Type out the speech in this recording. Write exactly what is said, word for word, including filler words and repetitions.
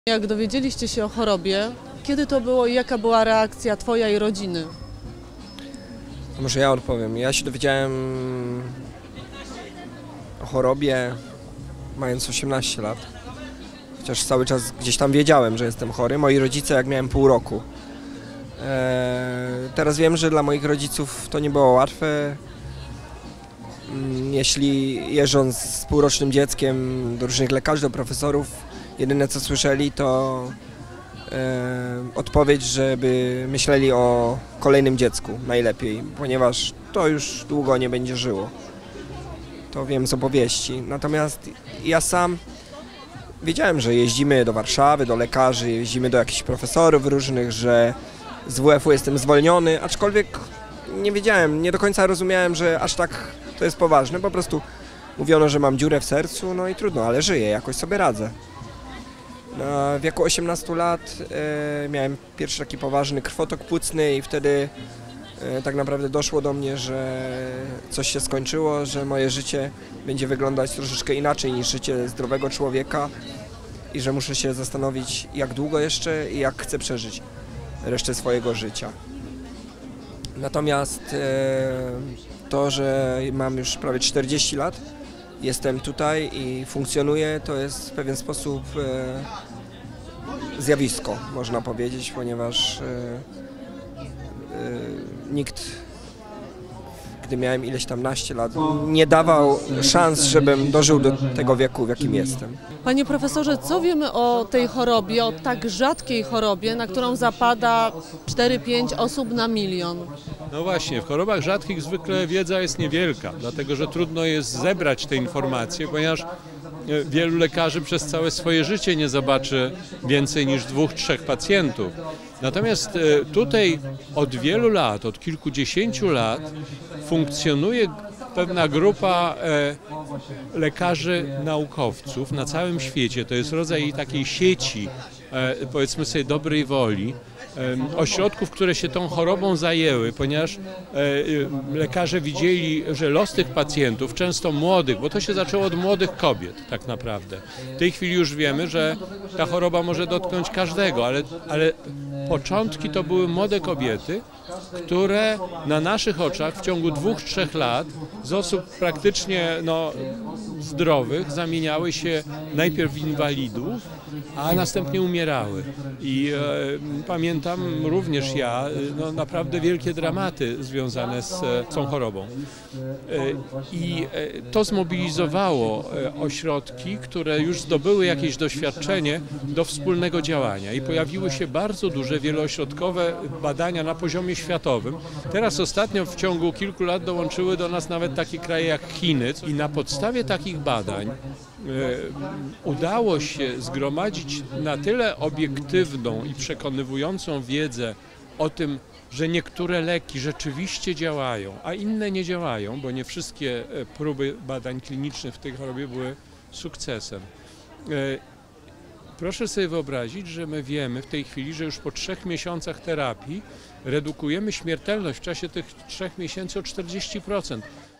Jak dowiedzieliście się o chorobie, kiedy to było i jaka była reakcja Twoja i rodziny? To może ja odpowiem. Ja się dowiedziałem o chorobie mając osiemnaście lat. Chociaż cały czas gdzieś tam wiedziałem, że jestem chory. Moi rodzice jak miałem pół roku. Eee, teraz wiem, że dla moich rodziców to nie było łatwe. Jeśli jeżdżąc z półrocznym dzieckiem do różnych lekarzy, do profesorów, jedyne co słyszeli to e, odpowiedź, żeby myśleli o kolejnym dziecku najlepiej, ponieważ to już długo nie będzie żyło. To wiem z opowieści. Natomiast ja sam wiedziałem, że jeździmy do Warszawy, do lekarzy, jeździmy do jakichś profesorów różnych, że z W F U jestem zwolniony, aczkolwiek nie wiedziałem, nie do końca rozumiałem, że aż tak to jest poważne. Po prostu mówiono, że mam dziurę w sercu, no i trudno, ale żyję, jakoś sobie radzę. W wieku osiemnastu lat e, miałem pierwszy taki poważny krwotok płucny i wtedy e, tak naprawdę doszło do mnie, że coś się skończyło, że moje życie będzie wyglądać troszeczkę inaczej niż życie zdrowego człowieka i że muszę się zastanowić, jak długo jeszcze i jak chcę przeżyć resztę swojego życia. Natomiast e, to, że mam już prawie czterdzieści lat, jestem tutaj i funkcjonuję, to jest w pewien sposób e, zjawisko, można powiedzieć, ponieważ e, e, nikt, gdy miałem ileś tam naście lat, nie dawał szans, żebym dożył do tego wieku, w jakim jestem. Panie profesorze, co wiemy o tej chorobie, o tak rzadkiej chorobie, na którą zapada cztery pięć osób na milion? No właśnie, w chorobach rzadkich zwykle wiedza jest niewielka, dlatego że trudno jest zebrać te informacje, ponieważ wielu lekarzy przez całe swoje życie nie zobaczy więcej niż dwóch, trzech pacjentów. Natomiast tutaj od wielu lat, od kilkudziesięciu lat funkcjonuje pewna grupa lekarzy naukowców na całym świecie. To jest rodzaj takiej sieci, powiedzmy sobie, dobrej woli, ośrodków, które się tą chorobą zajęły, ponieważ lekarze widzieli, że los tych pacjentów, często młodych, bo to się zaczęło od młodych kobiet tak naprawdę. W tej chwili już wiemy, że ta choroba może dotknąć każdego, ale, ale początki to były młode kobiety, które na naszych oczach w ciągu dwóch, trzech lat z osób praktycznie no, zdrowych zamieniały się najpierw w inwalidów, a następnie umierały. I e, pamiętam również ja no, naprawdę wielkie dramaty związane z, z tą chorobą. E, I e, to zmobilizowało e, ośrodki, które już zdobyły jakieś doświadczenie do wspólnego działania i pojawiły się bardzo duże wieloośrodkowe badania na poziomie światowym. Teraz ostatnio w ciągu kilku lat dołączyły do nas nawet takie kraje jak Chiny i na podstawie takich badań e, udało się zgromadzić na tyle obiektywną i przekonywującą wiedzę o tym, że niektóre leki rzeczywiście działają, a inne nie działają, bo nie wszystkie próby badań klinicznych w tej chorobie były sukcesem. Proszę sobie wyobrazić, że my wiemy w tej chwili, że już po trzech miesiącach terapii redukujemy śmiertelność w czasie tych trzech miesięcy o czterdzieści procent.